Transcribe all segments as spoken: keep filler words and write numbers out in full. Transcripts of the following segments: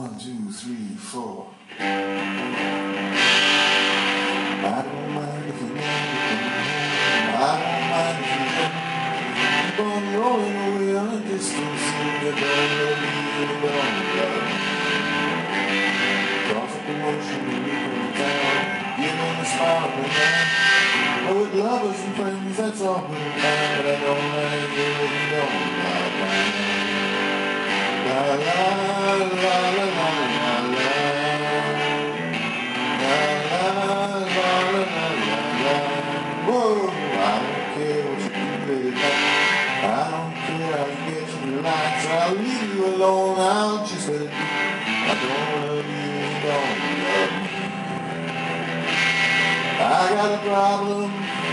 One, two, three, four. I don't mind if you're not I don't mind if you're not keep on rolling away on a distance and you don't let me in the love. Cross up the ocean and we come down, giving a smile at the night. Oh, with lovers and friends, that's all we'll find, but I don't like it if you don't like mine. La la la la la la la la la la la la. Whoa, I don't care what you do late at night. I don't care how you get to the lights. I'll leave you alone, I'll just let it be. I don't love you, you don't love me. I got a problem,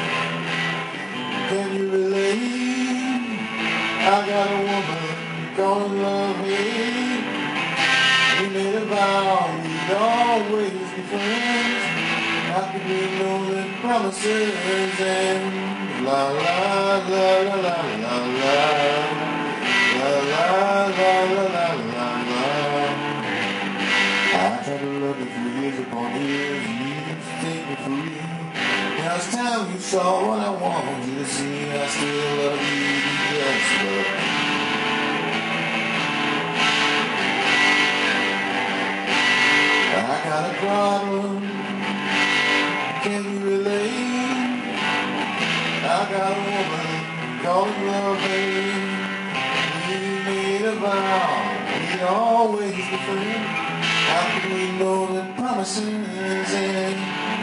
can you relate? I got a woman gonna love me. We made a vow we'd always be friends. How could we know that promises end? La la la la la la la la la la la la la la. I tried to love you for years upon years, and you used to take me for real. Now it's time you saw what I wanted you to see. I still love you, you just love me. I got a problem, can you relate? I got a woman called love, baby. We made a vow we'd always be friends. How could we know that promises end?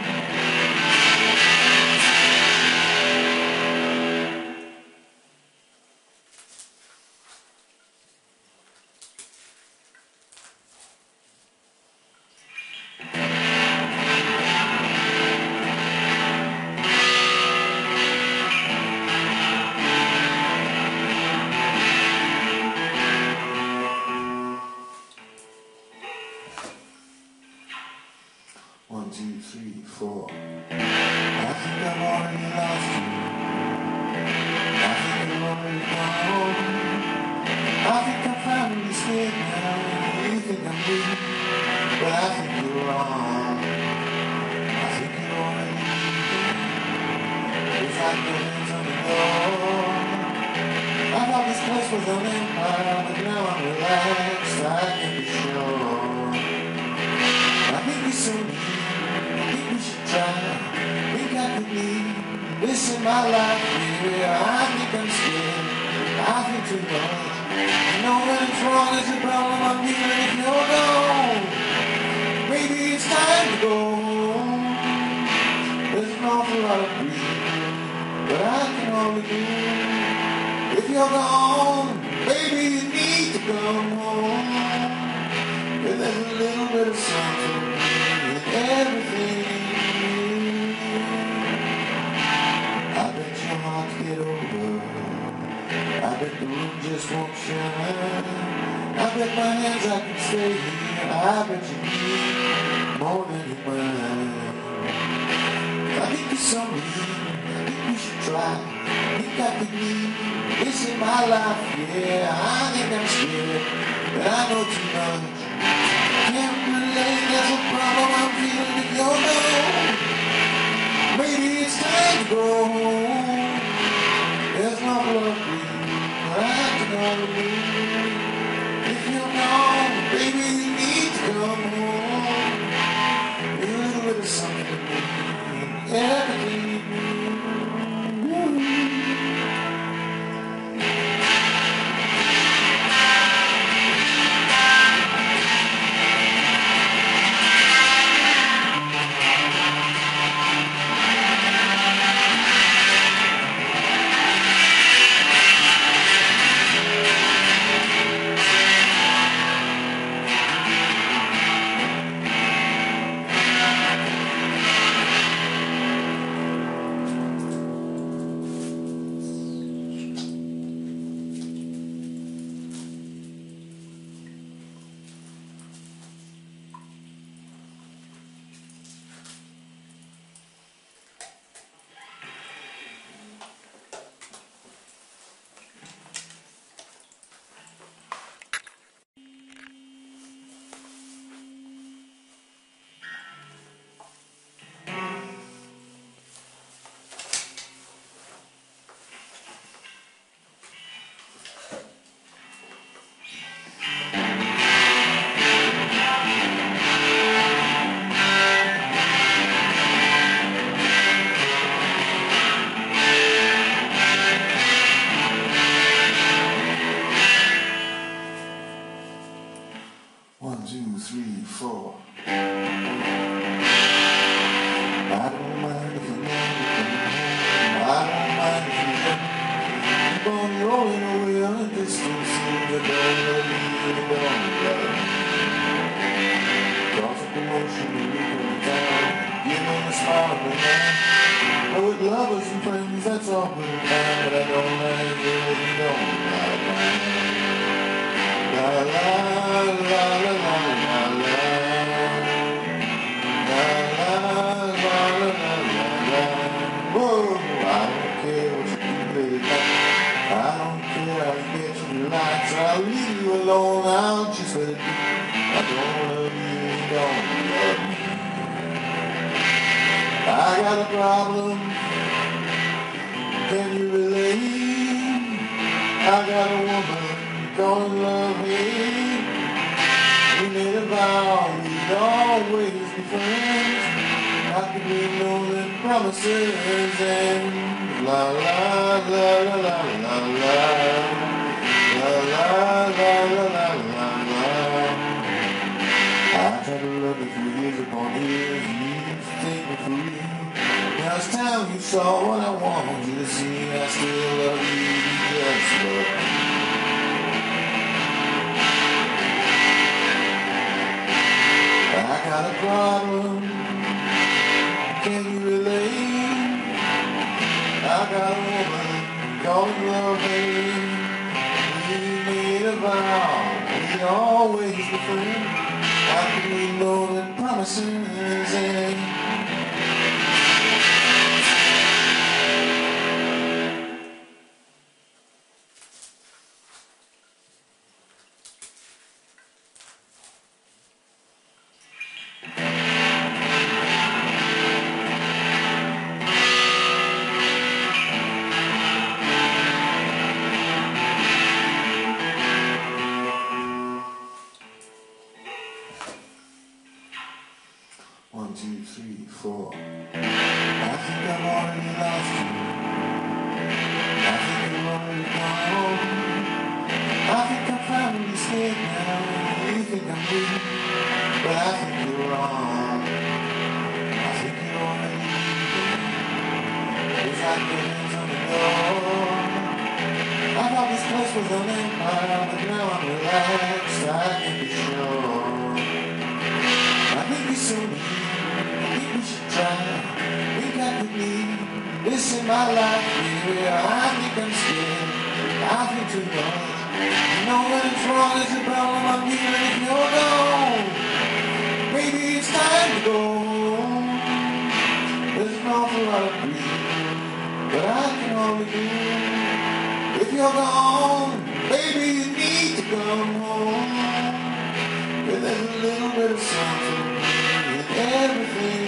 One, two, three, four. I think I've already lost you. I think I've already gone home. I think I'm finally scared now. You think I'm weak, but I think you're wrong. I think you're already leaving. It's like the hands on the door. I thought this place was an empire, but now I'm relaxed. I can be sure. I think you're so neat. We should try, think I could need this in my life, yeah. I think I'm scared, I think too much. You know when it's wrong, it's a problem I'm feeling if you're gone. Maybe it's time to go. There's an awful lot of grief, but I can only do. If you're gone, baby, you need to come home. Yeah, there's a little bit of something in everything. I bet you're hard to get over. I bet the room just won't shine. I bet my hands I can stay here. I bet you need more than you mind. I think you're so mean. I think we should try. I think I could need this in my life, yeah. I think I'm scared, but I know too much. Can't relate, there's a problem I'm feeling if you're gone. Maybe it's time to go home. There's no love for you, but I can only do. If you're gone, baby, you need to come home. A little bit of something to me, everything you do. One, two, three, four. I don't mind if you never come home. I don't mind if you never keep on rolling away on a distant sea. I don't love you, you don't love me. Cause of commotion, you look on the town. Give me a smile of the night. Oh, with lovers and friends, that's all good and fine. But I don't like you, you don't like mine. La la la la la la la. La la la la la la. Whoa, I don't care what you do late at night. I don't care how you get to the lights. I'll leave you alone, I'll just let it be. I don't love you, you don't love me. I got a problem, can you relate? I got a woman, gonna love me. We made a vow, we'd always be friends. How could we know that promises end? La la la la la la la. La la la la la la la. I tried to love you for years upon years. You used to take me for real. Now it's time you saw what I wanted you to see. I still love you, you just love me. I got a problem, can you relate? I got a woman called love, baby. We made a vow, we'd always be friends. How can we know that promises end? One, two, three, four. I think I've already lost you. I think I've already gone home. I think I'm finally scared now. You think I'm weak, but I think you're wrong. I think you're already leaving. There's like hands on the door. I thought this place was an empire, but now I'm relaxed. I can't be sure. I think you're so mean. We should try, we got to leave. This in my life, yeah, I think I'm scared. I think too much. You know when it's wrong, it's a problem I'm feeling if you're gone. Maybe it's time to go. There's an awful lot of grief, but I can only do. If you're gone, baby, you need to come home. But there's a little bit of something in everything.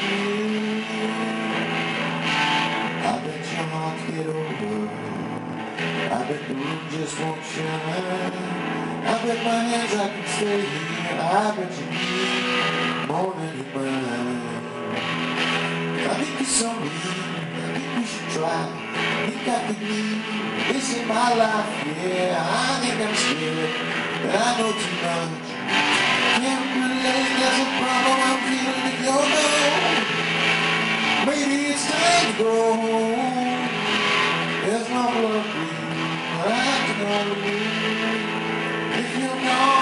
Get over. I bet the room just won't shine. I bet my hands I can stay here. I bet you need more than you mind. I think you're so mean. I think we should try. I think I could leave this in my life. Yeah, I think I'm scared, but I know too much. Can't relate. There's a problem I'm feeling if you're gone. Maybe it's time to go home. There's no love for you, but I can only do if you're gone.